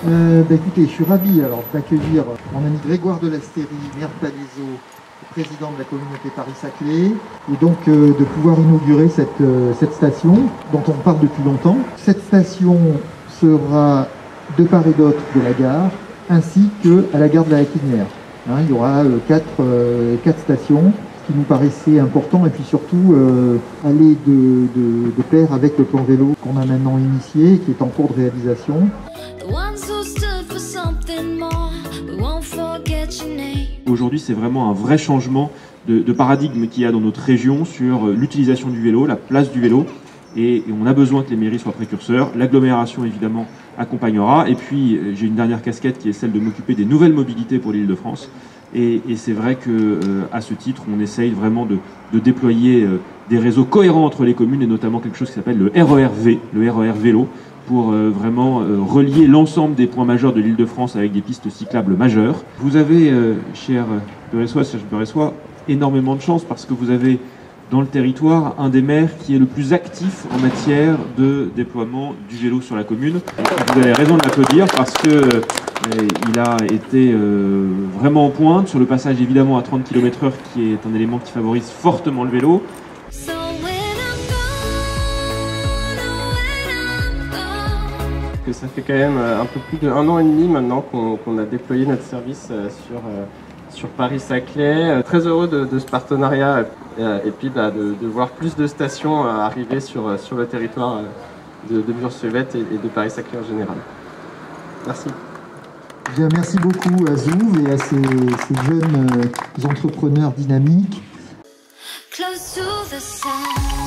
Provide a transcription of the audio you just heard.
Écoutez, je suis ravi d'accueillir mon ami Grégoire de Lastérie, maire de Palaiseau, président de la communauté Paris-Saclay, et donc de pouvoir inaugurer cette station dont on parle depuis longtemps. Cette station sera de part et d'autre de la gare, ainsi qu'à la gare de la Laquinière. Il y aura quatre stations, ce qui nous paraissait important, et puis surtout aller de pair avec le plan vélo qu'on a maintenant initié et qui est en cours de réalisation. Aujourd'hui, c'est vraiment un vrai changement de paradigme qu'il y a dans notre région sur l'utilisation du vélo, la place du vélo. Et on a besoin que les mairies soient précurseurs. L'agglomération, évidemment, accompagnera. Et puis, j'ai une dernière casquette qui est celle de m'occuper des nouvelles mobilités pour l'Île-de-France. Et c'est vrai qu'à ce titre, on essaye vraiment de déployer des réseaux cohérents entre les communes, et notamment quelque chose qui s'appelle le RER-V, le RER vélo, pour vraiment relier l'ensemble des points majeurs de l'Île-de-France avec des pistes cyclables majeures. Vous avez, cher Serge Beressois, énormément de chance parce que vous avez dans le territoire un des maires qui est le plus actif en matière de déploiement du vélo sur la commune. Vous avez raison de l'applaudir parce que il a été vraiment en pointe sur le passage évidemment à 30 km/h qui est un élément qui favorise fortement le vélo. Ça fait quand même un peu plus d'1 an et demi maintenant qu'on a déployé notre service sur Paris-Saclay. Très heureux de ce partenariat et puis de voir plus de stations arriver sur le territoire de Murs-Suévette et de Paris-Saclay en général. Merci. Bien, merci beaucoup à Zouv et à ces jeunes entrepreneurs dynamiques. Close to the sun.